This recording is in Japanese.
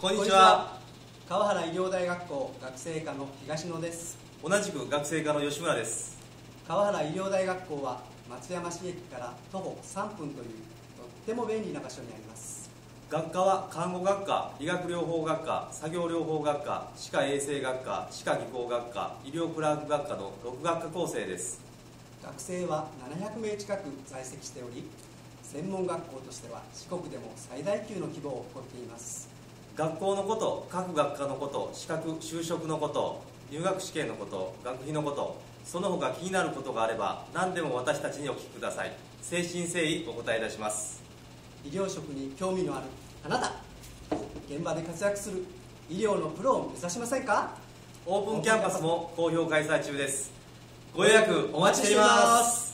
こんにちは。 川原医療大学校学生科の東野です。 同じく学生科の吉村です。 川原医療大学校は松山市駅から徒歩3分というとっても便利な場所にあります。 学科は看護学科、理学療法学科、作業療法学科、歯科衛生学科、歯科技工学科、医療クラーク学科の6学科構成です。 学生は700名近く在籍しており、専門学校としては四国でも最大級の規模を誇っています。 学校のこと、各学科のこと、資格、就職のこと、入学試験のこと、学費のこと、その他気になることがあれば何でも私たちにお聞きください。誠心誠意お答えいたします。 医療職に興味のあるあなた、現場で活躍する医療のプロを目指しませんか？ オープンキャンパスも好評開催中です。ご予約お待ちしています。